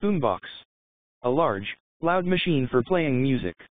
Boombox. A large, loud machine for playing music.